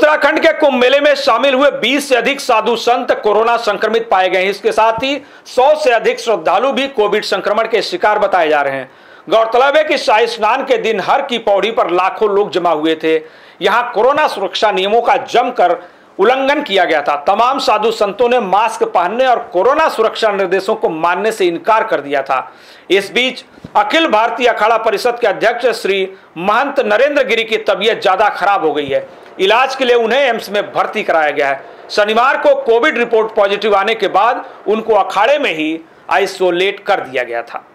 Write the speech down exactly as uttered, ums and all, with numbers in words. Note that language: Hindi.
उत्तराखंड के कुंभ मेले में शामिल हुए बीस से अधिक साधु संत कोरोना संक्रमित पाए गए हैं। इसके साथ ही सौ से अधिक श्रद्धालु भी कोविड संक्रमण के शिकार बताए जा रहे हैं। गौरतलब है कि शाही स्नान के दिन हर की पौड़ी पर लाखों लोग जमा हुए थे। यहां कोरोना सुरक्षा नियमों का जमकर उल्लंघन किया गया था। तमाम साधु संतों ने मास्क पहनने और कोरोना सुरक्षा निर्देशों को मानने से इनकार कर दिया था। इस बीच अखिल भारतीय अखाड़ा परिषद के अध्यक्ष श्री महंत नरेंद्र गिरी की तबीयत ज्यादा खराब हो गई है। इलाज के लिए उन्हें एम्स में भर्ती कराया गया है। शनिवार को कोविड रिपोर्ट पॉजिटिव आने के बाद उनको अखाड़े में ही आइसोलेट कर दिया गया था।